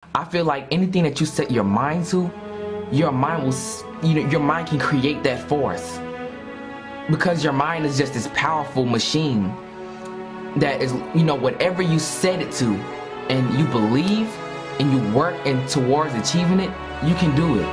I feel like anything that you set your mind to, your mind will, your mind can create that force. Because your mind is just this powerful machine that is, whatever you set it to and you believe and you work towards achieving it, you can do it.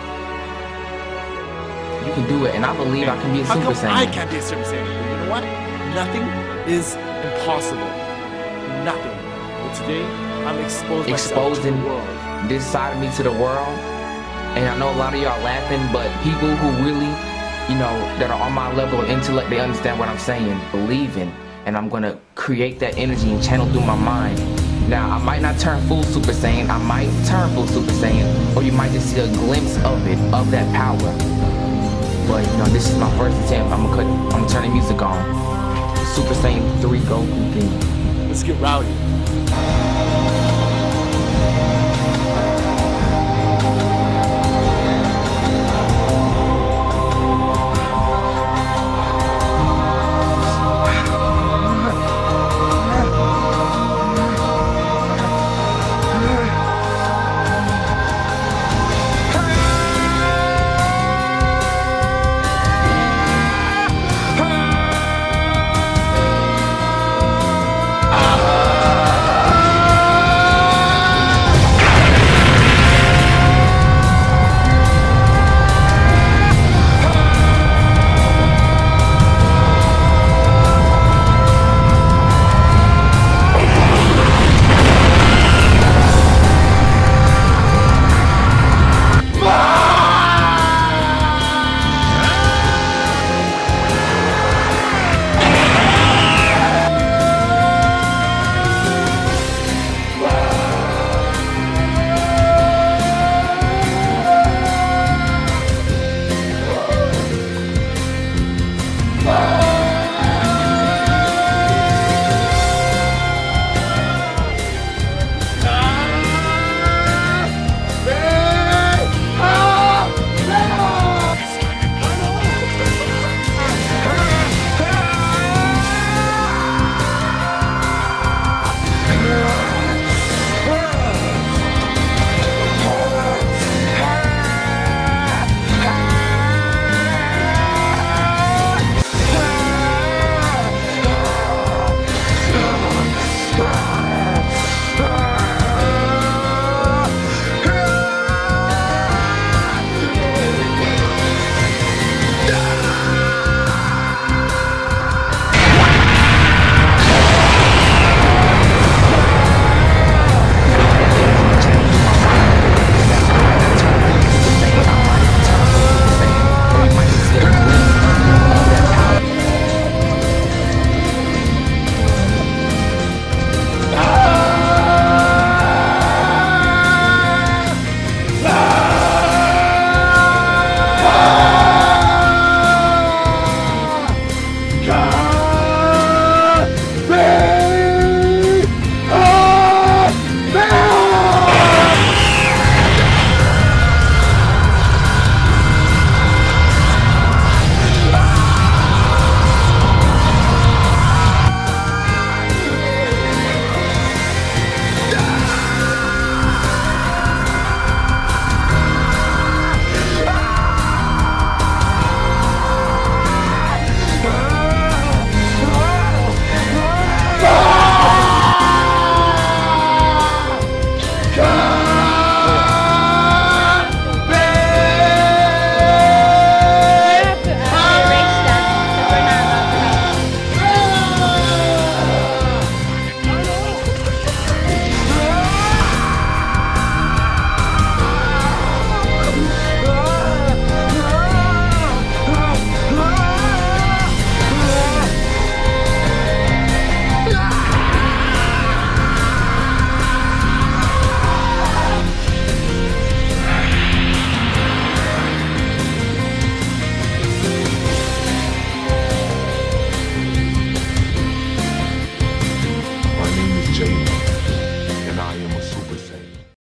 You can do it, and I believe I can be a Super Saiyan. I can't be a Super Saiyan? You know what? Nothing is impossible. Nothing. But today, I'm exposing to the world. This side of me to the world. And I know a lot of y'all laughing, but people who really, that are on my level of intellect, they understand what I'm saying, believing, and I'm gonna create that energy and channel through my mind. Now, I might not turn full Super Saiyan, I might turn full Super Saiyan, or you might just see a glimpse of it, of that power. But, this is my first attempt. I'm gonna turn the music on. Super Saiyan 3 Goku theme. Let's get rowdy.